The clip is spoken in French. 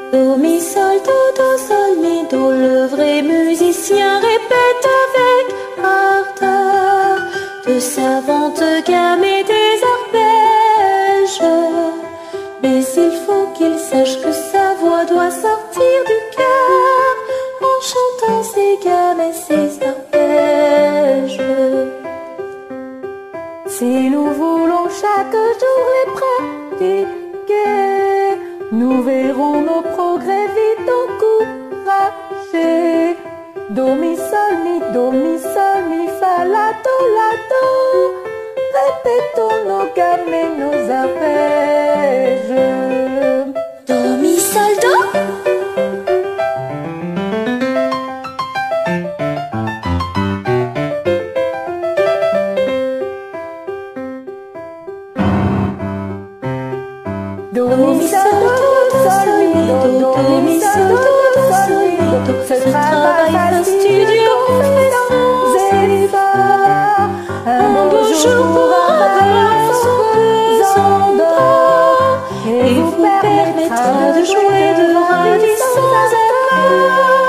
Do, mi, sol, do, sol, mi, do. Le vrai musicien répète avec ardeur de savantes gammes et des arpèges. Mais il faut qu'il sache que sa voix doit sortir du cœur en chantant ses gammes et ses arpèges. Si nous voulons chaque jour les pratiquer, nous verrons nos progrès vite encouragés. Do, mi, sol, mi, fa, la, do. Répétons nos gammes et nos arpèges. Do, mi, sol, do. Do, mi, sol, mi, do. Do, mi, sol, mi, do. Ce travail fastidieux faisant zélibar. Un beau jour pourra avoir son pesant d'or et vous permettra de jouer de ravissants accords.